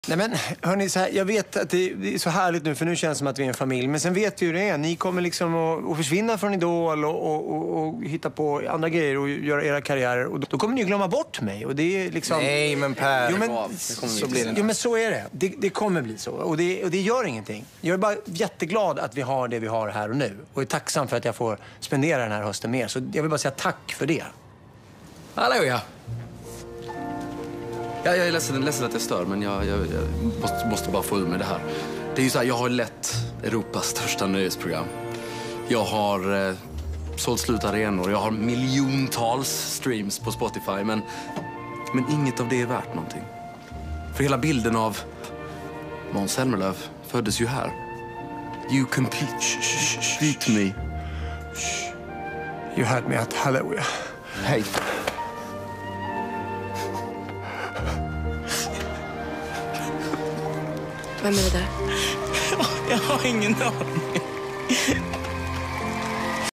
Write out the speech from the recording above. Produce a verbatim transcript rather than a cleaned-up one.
Nej men, hörni, så här, jag vet att det är så härligt nu, för nu känns det som att vi är en familj. Men sen vet vi hur det är. Ni kommer liksom att, att försvinna från IDOL och, och, och, och hitta på andra grejer och göra era karriärer. Och då, då kommer ni glömma bort mig. Och det är liksom... Nej, men Per, jo, men, så blir det. Jo, men så är det. Det, det kommer bli så. Och det, och det gör ingenting. Jag är bara jätteglad att vi har det vi har här och nu. Och är tacksam för att jag får spendera den här hösten mer. Så jag vill bara säga tack för det. Hallå, ja. Ja, jag är ledsen, ledsen att jag stör, men jag, jag, jag måste, måste bara få ur mig det här. Det är ju så här, jag har lett Europas största nöjesprogram. Jag har eh, sålt slut arenor, jag har miljontals streams på Spotify, men, men inget av det är värt någonting. För hela bilden av Måns Zelmerlöw föddes ju här. You complete me. You had me at hallelujah. Hej. Vem är det där? Jag har ingen aning.